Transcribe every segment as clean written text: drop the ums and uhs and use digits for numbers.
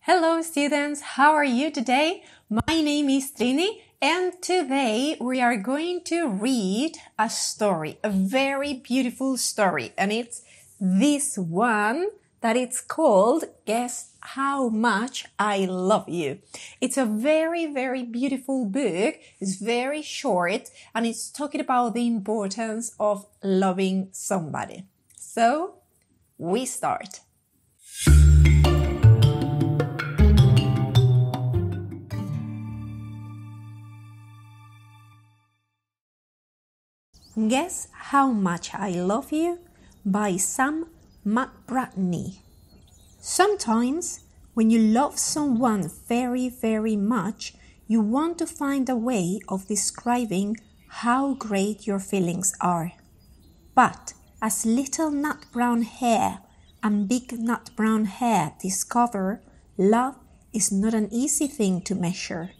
Hello students, how are you today? My name is Trini and today we are going to read a story, a very beautiful story, and it's this one that it's called Guess How Much I Love You. It's a very, very beautiful book. It's very short and it's talking about the importance of loving somebody. So, we start. Guess How Much I Love You by Sam McBratney. Sometimes, when you love someone very, very much, you want to find a way of describing how great your feelings are. But as little nut brown hare and big nut brown hare discover, love is not an easy thing to measure.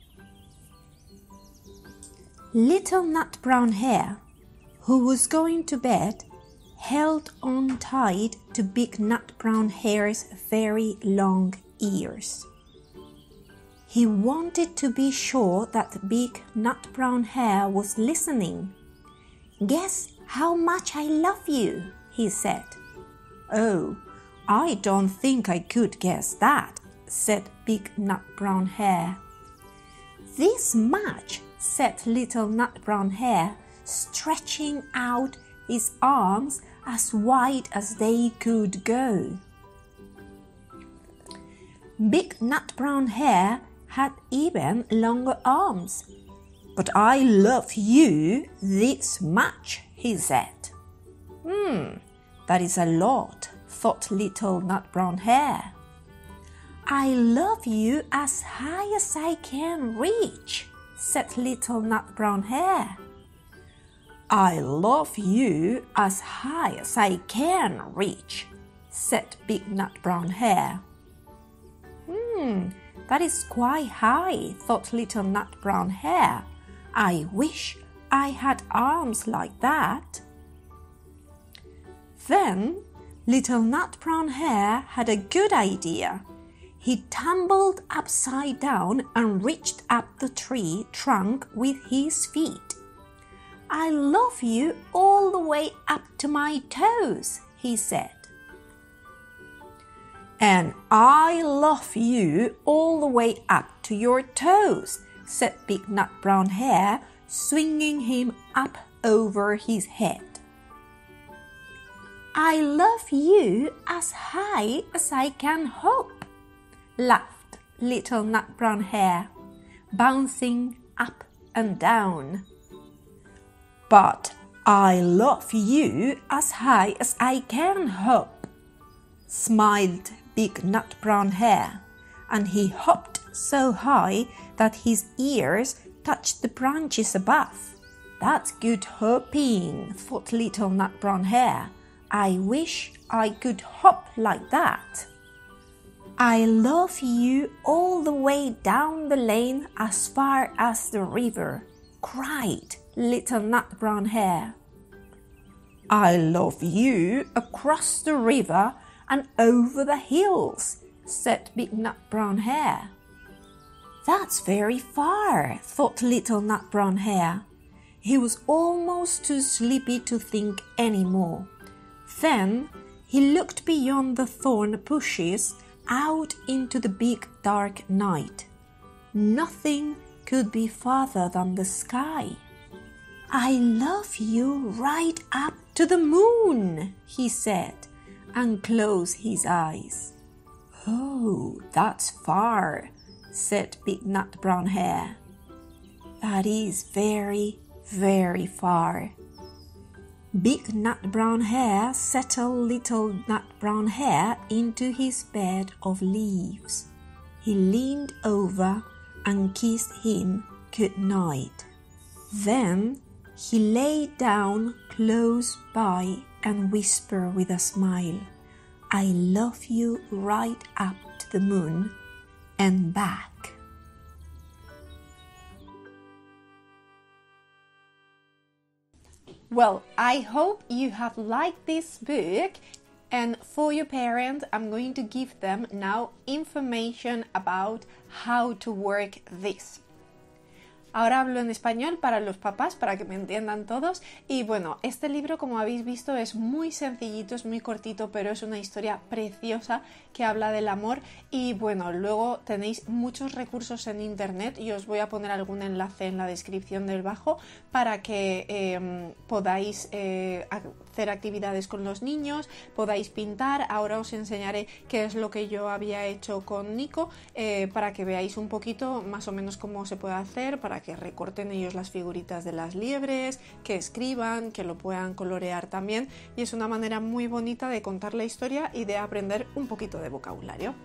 Little nut brown hare, who was going to bed, held on tight to big nut brown hare's very long ears. He wanted to be sure that big nut brown hare was listening. "Guess how much I love you," he said. "Oh, I don't think I could guess that," said big nut brown hare. "This much," said little nut brown hare, stretching out his arms as wide as they could go. Big nut brown hare had even longer arms. "But I love you this much," he said. That is a lot," thought little nut brown hare. "I love you as high as I can reach," said little nut brown hare. "I love you as high as I can reach," said big nut brown hare. That is quite high," thought little nut brown hare. "I wish I had arms like that." Then little nut brown hare had a good idea. He tumbled upside down and reached up the tree trunk with his feet. "I love you all the way up to my toes," he said. "And I love you all the way up to your toes," said big nut brown hare, swinging him up over his head. "I love you as high as I can hop," laughed little nut brown hare, bouncing up and down. "But I love you as high as I can hop," smiled big nut brown hare, and he hopped so high that his ears touched the branches above. "That's good hopping," thought little nut brown hare. "I wish I could hop like that." "I love you all the way down the lane as far as the river," cried little nut brown hare. "I love you across the river and over the hills," said big nut brown hare. "That's very far," thought little nut brown hare. He was almost too sleepy to think any more. Then he looked beyond the thorn bushes out into the big dark night. Nothing could be farther than the sky. "I love you right up to the moon," he said, and closed his eyes. "Oh, that's far," said big nut brown hare. "That is very, very far." Big nut brown hare settled little nut brown hare into his bed of leaves. He leaned over and kissed him good night. Then he lay down close by and whispered with a smile, "I love you right up to the moon and back." Well, I hope you have liked this book And for your parent, I'm going to give them now information about how to work this. Ahora hablo en español para los papás, para que me entiendan todos. Y bueno, este libro, como habéis visto, es muy sencillito, es muy cortito, pero es una historia preciosa que habla del amor. Y bueno, luego tenéis muchos recursos en internet y os voy a poner algún enlace en la descripción del bajo para que podáis hacer actividades con los niños, podáis pintar. Ahora os enseñaré qué es lo que yo había hecho con Nico para que veáis un poquito más o menos cómo se puede hacer, para que recorten ellos las figuritas de las liebres, que escriban, que lo puedan colorear también, y es una manera muy bonita de contar la historia y de aprender un poquito de vocabulario.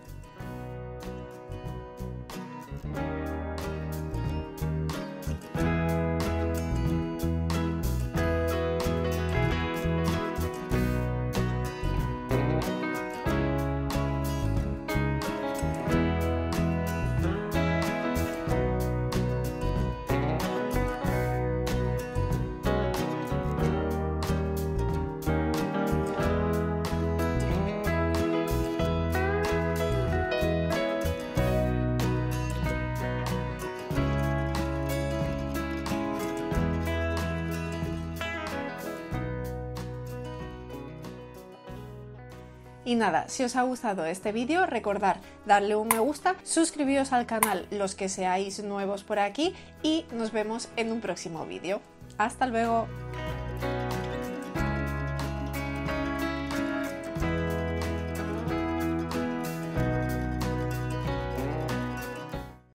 Y nada, si os ha gustado este vídeo, recordad darle un me gusta, suscribiros al canal los que seáis nuevos por aquí y nos vemos en un próximo vídeo. ¡Hasta luego!